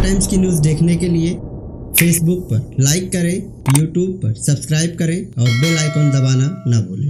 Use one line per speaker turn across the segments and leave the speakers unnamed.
Times की news देखने के लिए फेसबुक पर लाइक करें, यूट्यूब पर सब्सक्राइब करें और बेल आइकन दबाना ना भूलें।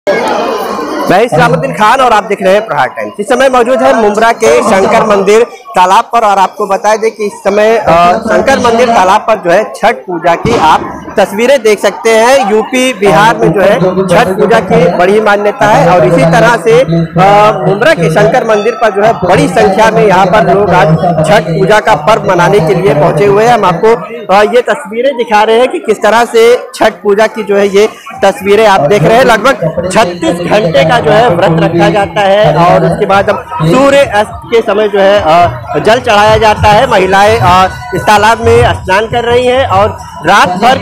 मैं इस्लामुद्दीन खान और आप देख रहे हैं प्रहार टाइम्स। इस समय मौजूद है मुंब्रा के शंकर मंदिर तालाब पर और आपको बता दें कि इस समय शंकर मंदिर तालाब पर जो है छठ पूजा की आप तस्वीरें देख सकते हैं। यूपी बिहार में जो है छठ पूजा की बड़ी मान्यता है और इसी तरह से मुंब्रा के शंकर मंदिर पर जो है बड़ी संख्या में यहाँ पर लोग आज छठ पूजा का पर्व मनाने के लिए पहुंचे हुए हैं। हम आपको ये तस्वीरें दिखा रहे हैं कि किस तरह से छठ पूजा की जो है ये तस्वीरें आप देख रहे हैं। लगभग 36 घंटे का जो है व्रत रखा जाता है और उसके बाद सूर्य अस्त के समय जो है जल चढ़ाया जाता है। महिलाएं इस तालाब में स्नान कर रही हैं और रात भर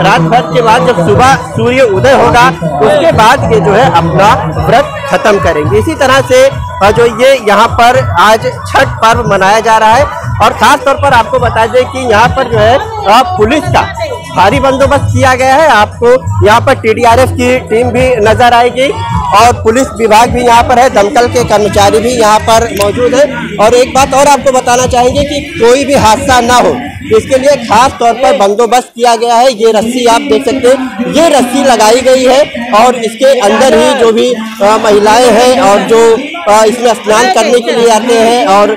के बाद जब सुबह सूर्य उदय होगा उसके बाद ये जो है अपना व्रत खत्म करेंगे। इसी तरह से जो ये यहाँ पर आज छठ पर्व मनाया जा रहा है और खास तौर पर आपको बता दें कि यहाँ पर जो है पुलिस का भारी बंदोबस्त किया गया है। आपको यहाँ पर TDRF की टीम भी नजर आएगी और पुलिस विभाग भी यहाँ पर है, दमकल के कर्मचारी भी यहाँ पर मौजूद है। और एक बात और आपको बताना चाहेंगे कि कोई भी हादसा ना हो इसके लिए खास तौर पर बंदोबस्त किया गया है। ये रस्सी आप देख सकते हैं, ये रस्सी लगाई गई है और इसके अंदर ही जो भी महिलाएं हैं और जो इसमें स्नान करने के लिए आते हैं और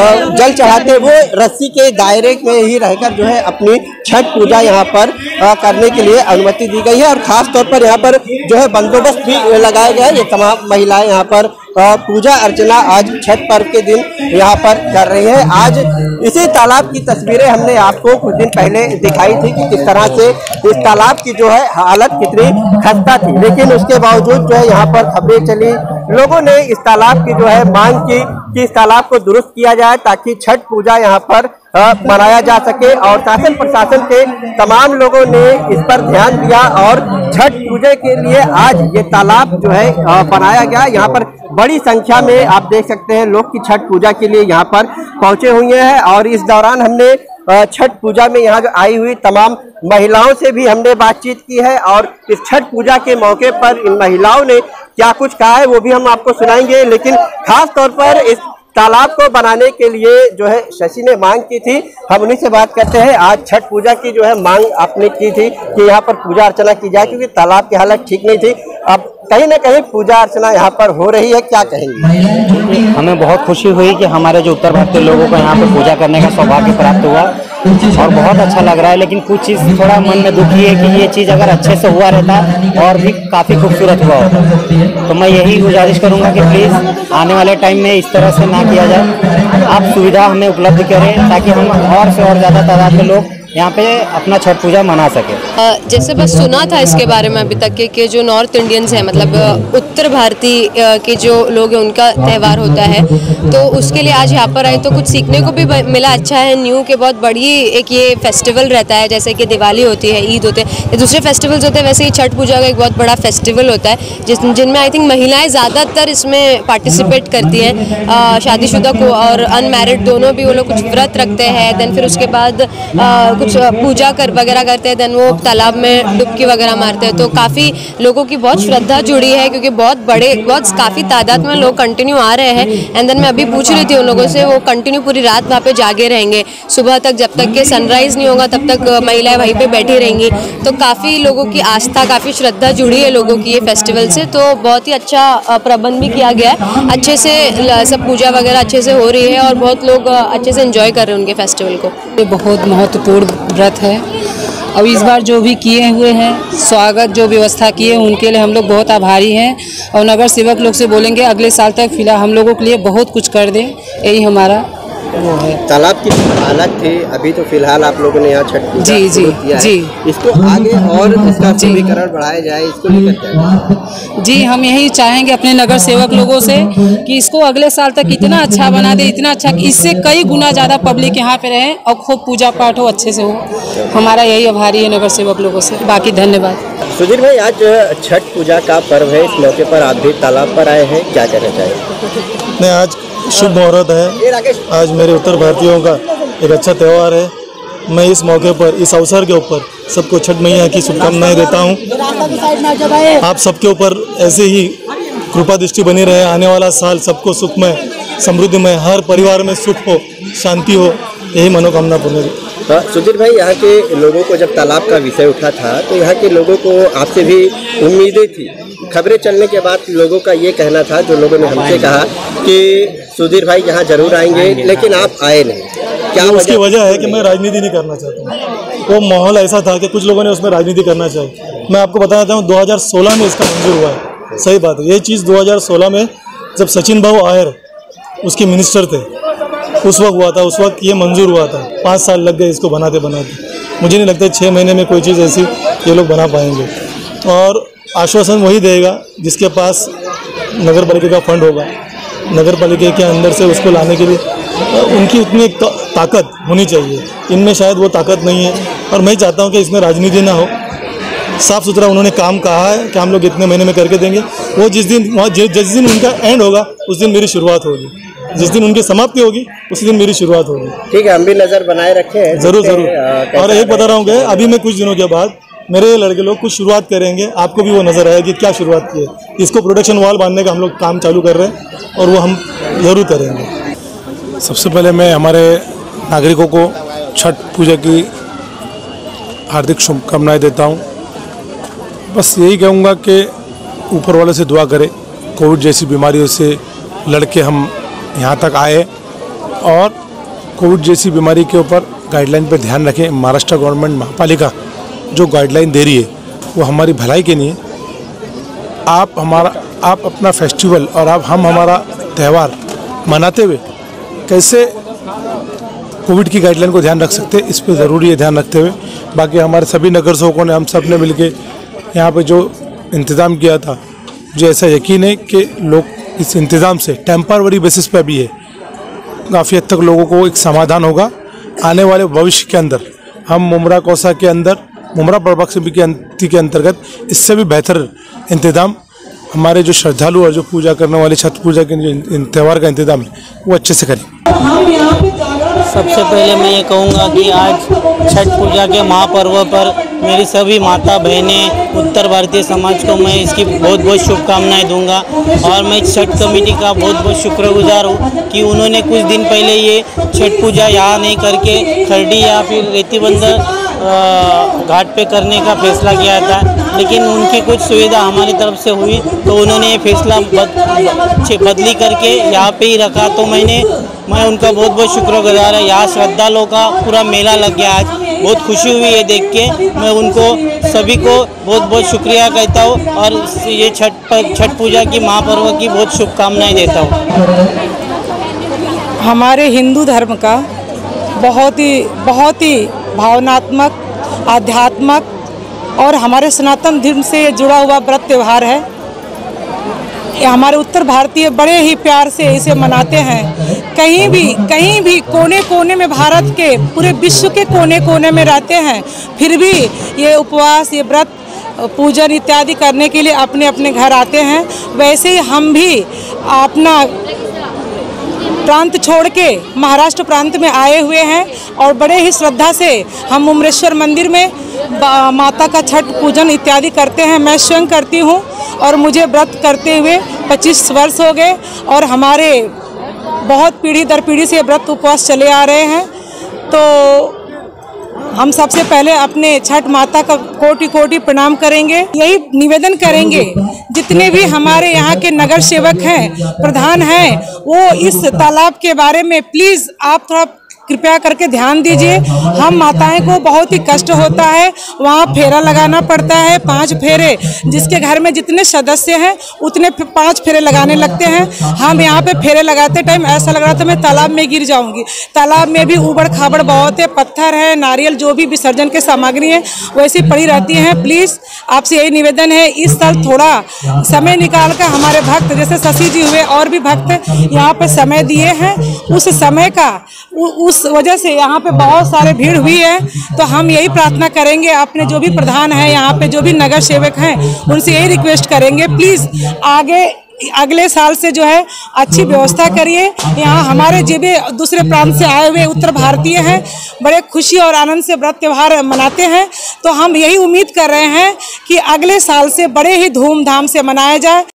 जल चढ़ाते हैं वो रस्सी के दायरे में ही रहकर जो है अपनी छठ पूजा यहाँ पर करने के लिए अनुमति दी गई है। और खास तौर पर यहाँ पर जो है बंदोबस्त भी लगाया गया है। ये तमाम महिलाएं यहाँ पर पूजा अर्चना आज छठ पर्व के दिन यहाँ पर कर रही है। आज इसी तालाब की तस्वीरें हमने आपको कुछ दिन पहले दिखाई थी कि किस तरह से इस तालाब की जो है हालत कितनी खस्ता थी, लेकिन उसके बावजूद जो है यहाँ पर खबरें चली, लोगों ने इस तालाब की जो है मांग की कि इस तालाब को दुरुस्त किया जाए ताकि छठ पूजा यहाँ पर मनाया जा सके। और शासन प्रशासन के तमाम लोगों ने इस पर ध्यान दिया और छठ पूजा के लिए आज ये तालाब जो है बनाया गया। यहाँ पर बड़ी संख्या में आप देख सकते हैं लोग की छठ पूजा के लिए यहाँ पर पहुंचे हुए हैं। और इस दौरान हमने छठ पूजा में यहाँ जो आई हुई तमाम महिलाओं से भी हमने बातचीत की है और इस छठ पूजा के मौके पर इन महिलाओं ने क्या कुछ कहा है वो भी हम आपको सुनाएंगे। लेकिन खास तौर पर इस तालाब को बनाने के लिए जो है शशि ने मांग की थी, हम उन्हीं से बात करते हैं। आज छठ पूजा की जो है मांग आपने की थी कि यहाँ पर पूजा अर्चना की जाए क्योंकि तालाब की हालत ठीक नहीं थी, अब कहीं ना कहीं पूजा अर्चना यहाँ पर हो रही है, क्या कहेंगे?
हमें बहुत खुशी हुई कि हमारे जो उत्तर भारतीय लोगों को यहाँ पर पूजा करने का सौभाग्य प्राप्त हुआ और बहुत अच्छा लग रहा है। लेकिन कुछ चीज़ थोड़ा मन में दुखी है कि ये चीज़ अगर अच्छे से हुआ रहता और भी काफ़ी खूबसूरत हुआ होता। तो मैं यही गुजारिश करूँगा कि प्लीज़ आने वाले टाइम में इस तरह से ना किया जाए, आप सुविधा हमें उपलब्ध करें ताकि हम और से और ज़्यादा तादाद में लोग यहाँ पे अपना छठ पूजा मना सके।
जैसे बस सुना था इसके बारे में अभी तक के जो नॉर्थ इंडियंस हैं, मतलब उत्तर भारतीय के जो लोग हैं उनका त्यौहार होता है, तो उसके लिए आज यहाँ पर आए तो कुछ सीखने को भी मिला। अच्छा है, न्यू के बहुत बड़ी एक ये फेस्टिवल रहता है, जैसे कि दिवाली होती है, ईद होते हैं, दूसरे फेस्टिवल्स होते हैं, वैसे ही छठ पूजा का एक बहुत बड़ा फेस्टिवल होता है जिनमें आई थिंक महिलाएँ ज़्यादातर इसमें पार्टिसिपेट करती हैं। शादीशुदा को और अनमैरिड दोनों भी वो लोग कुछ व्रत रखते हैं, देन फिर उसके बाद कुछ पूजा वगैरह करते हैं, देन वो तालाब में डुबकी वगैरह मारते हैं। तो काफ़ी लोगों की बहुत श्रद्धा जुड़ी है क्योंकि बहुत काफ़ी तादाद में लोग कंटिन्यू आ रहे हैं। एंड देन मैं अभी पूछ रही थी उन लोगों से, वो कंटिन्यू पूरी रात वहाँ पे जागे रहेंगे, सुबह तक जब तक के सनराइज़ नहीं होगा तब तक महिलाएं वहीं पे बैठी रहेंगी। तो काफ़ी लोगों की आस्था, काफ़ी श्रद्धा जुड़ी है लोगों की ये फेस्टिवल से। तो बहुत ही अच्छा प्रबंध भी किया गया है, अच्छे से सब पूजा वगैरह अच्छे से हो रही है और बहुत लोग अच्छे से एंजॉय कर रहे हैं उनके फेस्टिवल को।
ये बहुत महत्वपूर्ण व्रत है और इस बार जो भी किए हुए हैं स्वागत जो व्यवस्था किए उनके लिए हम लोग बहुत आभारी हैं और नगर सेवक लोग से बोलेंगे अगले साल तक फिलहाल हम लोगों के लिए बहुत कुछ कर दें, यही हमारा वो है।
तालाब की हालत थी, अभी तो फिलहाल आप लोगों ने यहाँ छठ पूजा किया है, इसको आगे और इसका सुदृढ़ीकरण बढ़ाया जाए, इसको लेकर
जी हम यही चाहेंगे अपने नगर सेवक लोगों से कि इसको अगले साल तक इतना अच्छा बना दे, इतना अच्छा कि इससे कई गुना ज़्यादा पब्लिक यहाँ पे रहे और खूब पूजा पाठ हो, अच्छे से हो। हमारा यही आभारी है नगर सेवक लोगों से, बाकी धन्यवाद।
सुधीर भाई, आज छठ पूजा का पर्व है, इस मौके पर आप भी तालाब पर आए हैं, क्या कहना चाहिए?
नहीं, आज शुभ मुहूर्त है, आज मेरे उत्तर भारतीयों का एक अच्छा त्यौहार है। मैं इस मौके पर, इस अवसर के ऊपर सबको छठ मैया की शुभकामनाएं देता हूं। आप सबके ऊपर ऐसे ही कृपा दृष्टि बनी रहे, आने वाला साल सबको सुखमय समृद्धिमय, हर परिवार में सुख हो, शांति हो, यही मनोकामना पूर्ण।
सुधीर भाई, यहाँ के लोगों को जब तालाब का विषय उठा था तो यहाँ के लोगों को आपसे भी उम्मीदें थी। खबरें चलने के बाद लोगों का ये कहना था, जो लोगों ने हमसे कहा कि सुधीर भाई यहाँ जरूर आएंगे, लेकिन आप आए नहीं। क्या
उसकी वजह है कि मैं राजनीति नहीं करना चाहता हूँ। वो माहौल ऐसा था कि कुछ लोगों ने उसमें राजनीति करना चाहिए। मैं आपको बताता हूँ 2016 में इसका मंजूर हुआ है। सही बात है, ये चीज़ 2016 में जब सचिन बाबू आयर उसके मिनिस्टर थे उस वक्त हुआ था। उस वक्त ये मंजूर हुआ था। 5 साल लग गए इसको बनाते बनाते। मुझे नहीं लगता 6 महीने में कोई चीज़ ऐसी ये लोग बना पाएंगे। और आश्वासन वही देगा जिसके पास नगर पालिका का फंड होगा। नगर पालिका के अंदर से उसको लाने के लिए उनकी उतनी ताकत होनी चाहिए। इनमें शायद वो ताकत नहीं है और मैं चाहता हूँ कि इसमें राजनीति ना हो। साफ़ सुथरा उन्होंने काम कहा है कि हम लोग इतने महीने में करके देंगे। वो जिस दिन उनका एंड होगा उस दिन मेरी शुरुआत होगी। जिस दिन उनकी समाप्ति होगी उसी दिन मेरी शुरुआत होगी।
ठीक है, हम भी नज़र बनाए रखे हैं।
ज़रूर ज़रूर। और एक बता रहा हूँ कि अभी मैं कुछ दिनों के बाद मेरे लड़के लोग कुछ शुरुआत करेंगे, आपको भी वो नज़र आएगी कि क्या शुरुआत की है। इसको प्रोडक्शन वॉल बांधने का हम लोग काम चालू कर रहे हैं और वो हम ज़रूर करेंगे।
सबसे पहले मैं हमारे नागरिकों को छठ पूजा की हार्दिक शुभकामनाएं देता हूं। बस यही कहूँगा कि ऊपर वाले से दुआ करें, कोविड जैसी बीमारियों से लड़के हम यहाँ तक आए और कोविड जैसी बीमारी के ऊपर गाइडलाइन पर ध्यान रखें। महाराष्ट्र गवर्नमेंट महापालिका जो गाइडलाइन दे रही है वो हमारी भलाई के लिए। आप अपना फेस्टिवल और हम हमारा त्यौहार मनाते हुए कैसे कोविड की गाइडलाइन को ध्यान रख सकते हैं, इस पे ज़रूरी है ध्यान रखते हुए। बाकी हमारे सभी नगर सेवकों ने, हम सब ने मिलके यहाँ पे जो इंतज़ाम किया था, मुझे ऐसा यकीन है कि लोग इस इंतज़ाम से टेम्पररी बेसिस पे भी है, काफ़ी हद तक लोगों को एक समाधान होगा। आने वाले भविष्य के अंदर हम मुमरा कोसा के अंदर, मुमरा प्रभाग समिति के अंतर्गत इससे भी बेहतर इंतज़ाम हमारे जो श्रद्धालु और जो पूजा करने वाले छठ पूजा के त्यौहार का इंतज़ाम है वो अच्छे से करें।
सबसे पहले मैं ये कहूँगा कि आज छठ पूजा के महापर्व पर मेरी सभी माता बहनें, उत्तर भारतीय समाज को मैं इसकी बहुत बहुत शुभकामनाएं दूंगा। और मैं छठ कमेटी का बहुत बहुत शुक्रगुजार हूँ कि उन्होंने कुछ दिन पहले ये छठ पूजा यहाँ नहीं करके खरडी या फिर रेतीबंद घाट पे करने का फैसला किया था, लेकिन उनकी कुछ सुविधा हमारी तरफ से हुई तो उन्होंने ये फैसला बदली करके यहाँ पे ही रखा। तो मैं उनका बहुत बहुत शुक्रगुजार है। यहाँ श्रद्धालुओं का पूरा मेला लग गया आज, बहुत खुशी हुई है देख के। मैं उनको सभी को बहुत बहुत शुक्रिया कहता हूँ और ये छठ पूजा की महापर्व की बहुत शुभकामनाएं देता हूँ।
हमारे हिंदू धर्म का बहुत ही भावनात्मक, आध्यात्मक और हमारे सनातन धर्म से जुड़ा हुआ व्रत त्यौहार है। ये हमारे उत्तर भारतीय बड़े ही प्यार से इसे मनाते हैं। कहीं भी कोने कोने में, भारत के पूरे विश्व के कोने कोने में रहते हैं, फिर भी ये उपवास, ये व्रत, पूजन इत्यादि करने के लिए अपने अपने घर आते हैं। वैसे ही हम भी अपना प्रांत छोड़ के महाराष्ट्र प्रांत में आए हुए हैं और बड़े ही श्रद्धा से हम मुमरेश्वर मंदिर में माता का छठ पूजन इत्यादि करते हैं। मैं स्वयं करती हूँ और मुझे व्रत करते हुए 25 वर्ष हो गए और हमारे बहुत पीढ़ी दर पीढ़ी से व्रत उपवास चले आ रहे हैं। तो हम सबसे पहले अपने छठ माता का कोटि कोटि प्रणाम करेंगे। यही निवेदन करेंगे जितने भी हमारे यहाँ के नगर सेवक हैं, प्रधान हैं, वो इस तालाब के बारे में प्लीज़ आप थोड़ा कृपया करके ध्यान दीजिए। हम माताएं को बहुत ही कष्ट होता है, वहाँ फेरा लगाना पड़ता है, 5 फेरे, जिसके घर में जितने सदस्य हैं उतने 5 फेरे लगाने लगते हैं। हम यहाँ पे फेरे लगाते टाइम ऐसा लग रहा था मैं तालाब में गिर जाऊंगी। तालाब में भी ऊबड़ खाबड़ बहुत है, पत्थर है, नारियल, जो भी विसर्जन के सामग्री है वैसी पड़ी रहती हैं। प्लीज़ आपसे यही निवेदन है, इस साल थोड़ा समय निकाल कर हमारे भक्त जैसे शशि जी हुए और भी भक्त यहाँ पे समय दिए हैं, उस समय का उस वजह से यहाँ पे बहुत सारे भीड़ हुई है। तो हम यही प्रार्थना करेंगे, अपने जो भी प्रधान हैं यहाँ पे, जो भी नगर सेवक हैं, उनसे यही रिक्वेस्ट करेंगे प्लीज़ अगले साल से जो है अच्छी व्यवस्था करिए। यहाँ हमारे जो भी दूसरे प्रांत से आए हुए उत्तर भारतीय हैं बड़े खुशी और आनंद से व्रत त्यौहार मनाते हैं। तो हम यही उम्मीद कर रहे हैं कि अगले साल से बड़े ही धूमधाम से मनाया जाए